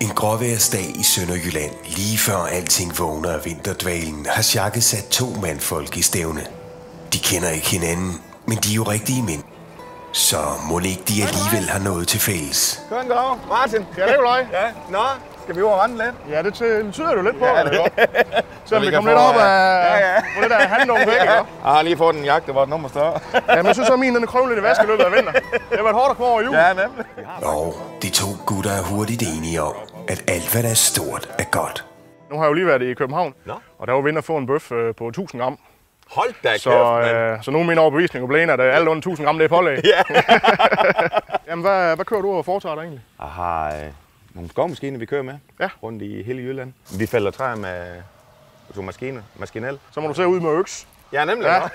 En gråværsdag i Sønderjylland, lige før alting vågner af vinterdvalen, har Sjakket sat 2 mandfolk i stævne. De kender ikke hinanden, men de er jo rigtige mænd. Så må ikke de alligevel har noget til fælles. Kør en grav. Martin. Ja, det er jo løg. Ja, nå. Skal vi over og rende lidt? Ja, det tyder du lidt på. Ja, det så vi kommer lidt op af lidt af handlungen væk, ikke? Jeg har lige fået en jakke, der var et nummer større. Ja, men jeg synes, at min den er krøvlet i vasken løbet af vinter. Det har været hårdt at komme over jul. Ja, nemlig. Og de 2 gutter er hurtigt enige om, at alt hvad der er stort er godt. Nu har jeg jo lige været i København, Nå. og der var vi inde at få en bøf på 1000 gram. Hold da kæft, Så nu er min overbevisning på at alt under 1000 gram, det er pålæg. Ja. Jamen, hvad kører du og foretager dig egentlig? Jeg har nogle skovmaskiner, vi kører med rundt i hele Jylland. Vi fælder træer med maskinel. Så må du se ud med øks. Ja, nemlig. Ja.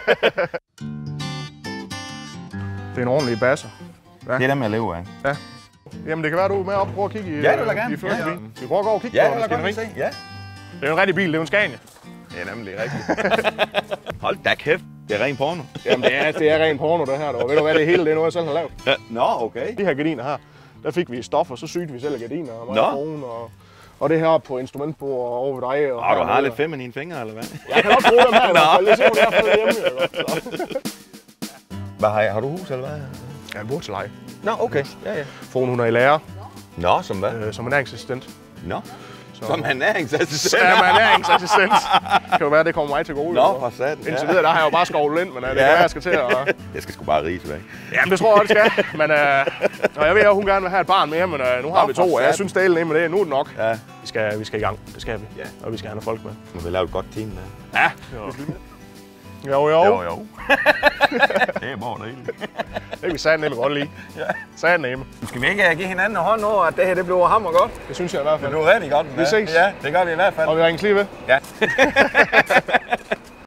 Det er en ordentlig basser. Ja. Det er dem, jeg lever af. Ja. Jamen, det kan være, du er med op og prøve at kigge i, ja, det vil jeg gerne. I førerbilen. Vi prøver at gå og kigge på maskineri. Ja. Det er jo en rigtig bil, det er jo en Scania. Det er nemlig rigtigt. Hold da kæft, det er ren porno. Jamen, det er ren porno, det her. Og ved du hvad, det hele det er noget, jeg selv har lavet. Ja. Nå, okay. De her gardiner her, der fik vi stof, og så syede vi selv gardiner og det her på instrumentbord og over ved dig. Og du har lidt feminine fingre, eller hvad? Jeg kan også bruge dem her i hvert fald. Det ser du i hvert fald hjemme. Hvad har du hus, eller hvad? Ja, jeg bor til leje. Nå, okay. Ja. Fruen, hun er i lærer. Nå, som hvad? Som ernæringsassistent. Nå. Som ernæringsassistent? Ja, som ernæringsassistent. Det kan jo være, det kommer mig til gode. Nå, for satan. Indtil videre, der har jeg jo bare skovlet ind, men det kan være, jeg skal til at... Jeg skal sgu bare rige tilbage. Jamen, det tror jeg også, det skal. Men jeg ved, at hun gerne vil have et barn mere, men nu har vi 2, og jeg synes, det er med det. Nu er det nok. Ja. Vi skal i gang. Det skal vi. Ja. Og vi skal have noget folk med. Nu vil vi lave et godt team med. Ja. Jo. Det er bare det. Det kan vi satme godt lide. Ja. Satme. Skal vi ikke give hinanden en hånd over, at det her det bliver hammer godt? Det synes jeg i hvert fald. Det bliver rigtig godt. Vi ses. Ja, det gør vi i hvert fald. Og vi ringer lige ved. Ja.